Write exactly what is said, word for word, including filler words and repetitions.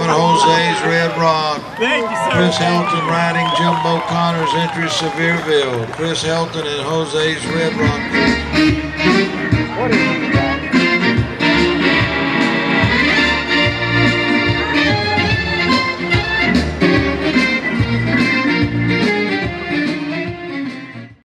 Jose's Red Rock. Thank you, sir. Chris Helton riding Jumbo Connor's entry Sevierville. Chris Helton and Jose's Red Rock. What is